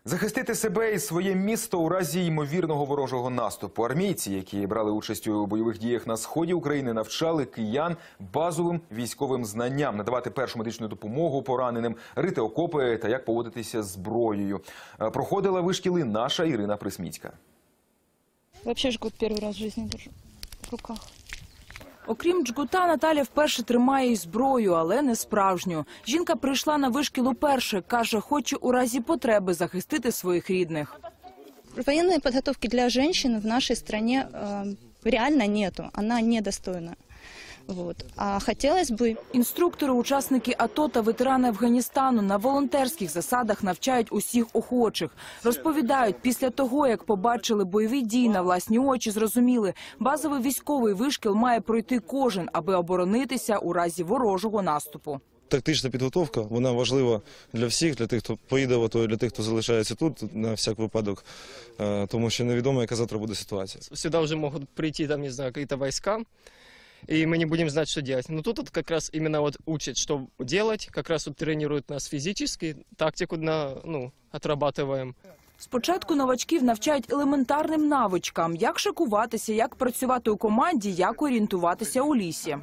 Захистити себе і своє місто у разі ймовірного ворожого наступу. Армійці, які брали участь у бойових діях на сході України, навчали киян базовим військовим знанням, надавати першу медичну допомогу пораненим, рити окопи та як поводитися з зброєю. Проходила вишкіли наша Ірина Присміцька. Вообще жгут перший раз в житті держу в руках. Окрім джгута, Наталя вперше тримає й зброю, але не справжню. Жінка прийшла на вишкіл уперше. Каже, хоче у разі потреби захистити своїх рідних. Военной подготовки для женщин в нашей стране реально нету. Она недостойна. Вот. А хотелось бы... Інструктори, учасники АТО та ветерани Афганістану на волонтерських засадах навчають усіх охочих. Розповідають, після того, як побачили бойові дії на власні очі, зрозуміли, базовий військовий вишкіл має пройти кожен, аби оборонитися у разі ворожого наступу. Тактична підготовка, вона важлива для всіх, для тих, хто поїде в АТО, для тих, хто залишається тут на всяк випадок, тому що невідомо, яка завтра буде ситуація. Сюди вже можуть прийти, там, не знаю, якісь війська, и мы не будем знать, что делать. Но тут как раз именно вот учат, что делать, как раз вот тренируют нас физически, тактику отрабатываем. Спочатку новачків навчають елементарним навичкам, як шикуватися, як працювати у команді, як орієнтуватися у лісі.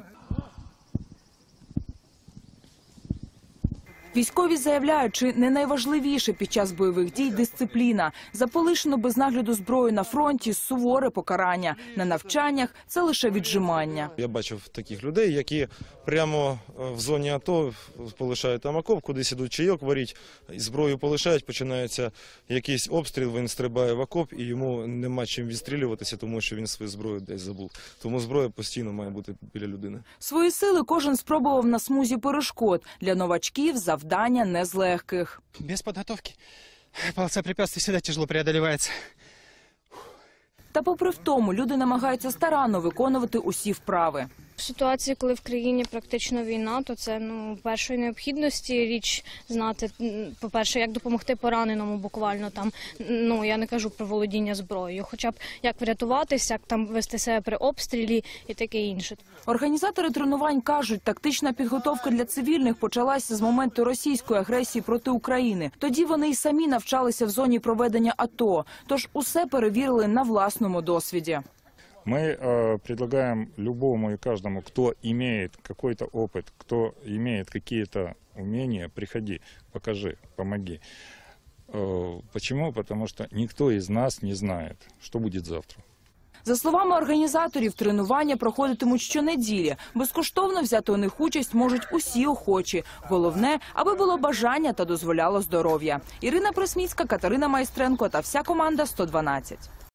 Військові заявляють, чи не найважливіше під час бойових дій дисципліна. За полишену без нагляду зброю на фронті – суворе покарання. На навчаннях – це лише віджимання. Я бачив таких людей, які прямо в зоні АТО полишають там окоп, кудись ідуть чайок варіть, зброю полишають, починається якийсь обстріл, він стрибає в окоп і йому нема чим відстрілюватися, тому що він свою зброю десь забув. Тому зброя постійно має бути біля людини. Свої сили кожен спробував на смузі перешкод. Для новачків завдання не з легких. Без подготовки полоса препятствий всегда тяжело преодолевается. Та попри в тому, люди намагаються старанно виконувати усі вправи. В ситуації, коли в країні практично війна, то це першої необхідності річ знати, по-перше, як допомогти пораненому буквально там, я не кажу про володіння зброєю, хоча б як врятуватися, як там вести себе при обстрілі і таке інше. Організатори тренувань кажуть, тактична підготовка для цивільних почалася з моменту російської агресії проти України. Тоді вони й самі навчалися в зоні проведення АТО, тож усе перевірили на власному досвіді. Мы предлагаем любому и каждому, кто имеет какой-то опыт, кто имеет какие-то умения, приходи, покажи, помоги. Почему? Потому что никто из нас не знает, что будет завтра. За словами організаторів, тренування проходитимуть щонеділі. Безкоштовно взяти у них участь можуть усі охочі. Головне, аби було бажання та дозволяло здоров'я. Ірина Присміцька, Катерина Майстренко та вся команда «112».